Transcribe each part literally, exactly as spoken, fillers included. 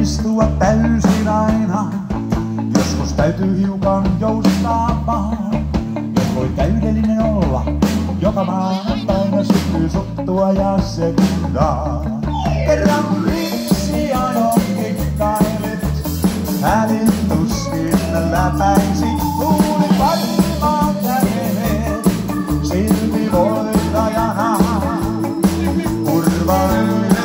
onnistua täysin aina. Joskus täytyy hiukan joustaa vaan. Jos voi täydellinen olla, joka maanantaina syttyy suttua ja sekundaa. Kerran miksi ajon kikkailit, hädin tuskin läpäisit. Luuli varmaan kävelet, silti voittajana kurvailet.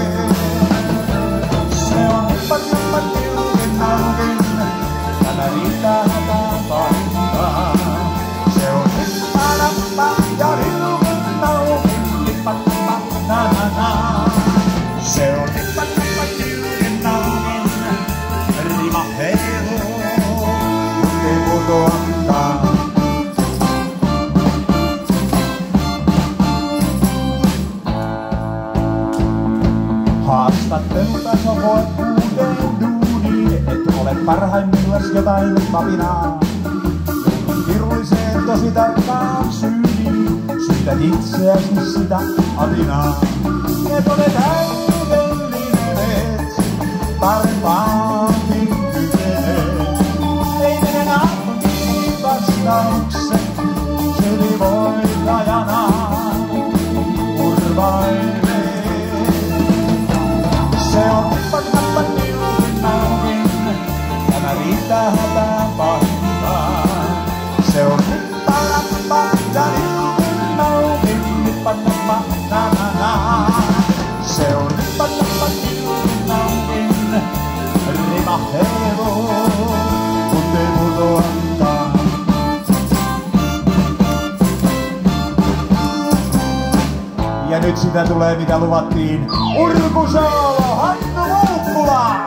Se on nippa nippa tiukin naukin, tämä riittää hätään paikkaan. Se on nippa nappa ja tiukin naukin, nippa nippa na na na. Se on nippa nippa tiukin naukin, rima heiluu, ei putoakaan. Haastattelutaso voi uuteen duuniin, et ole parhaimmillas jotain papinaa. Joudut virulliseen tosi tarkkaan syyniin, syytät itseäsi sitä atinaa. Et ole täydellinen, et parempaakin kykene. Ei mene nappiin vastaukset, silti voittajana kurvailee. Se on nippa nappa tiukin naukin, tämä riittää hätään paikkaan. Se on nippa nappa ja tiukin naukin, nippa nappa na na na. Se on nippa nappa tiukin naukin, rima heiluu, kun ei putoakaan. Ja nyt sitä tulee mitä luvattiin. Urkusoolo, Hannu Muukkula!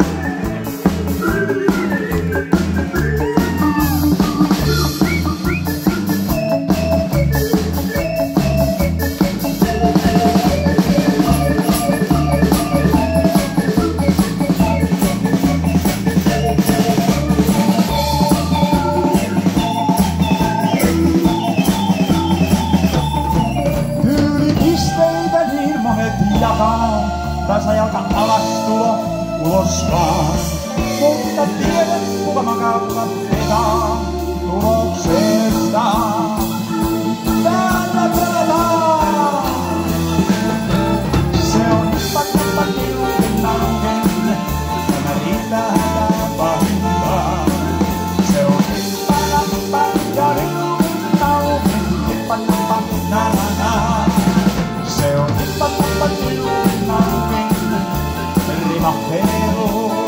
Tasajalta alastulo ulos vaan, mutta tiedät kuka makaavat vetää tuloksesta. Täällä pelataan! Se on nippa nippa tiukin naukin, tämä riittää hätään pahintaan. Se on nippa nappa ja tiukin naukin, nippa nappa na na na. Se on nippa nappa tiukin naukin, rima heiluu,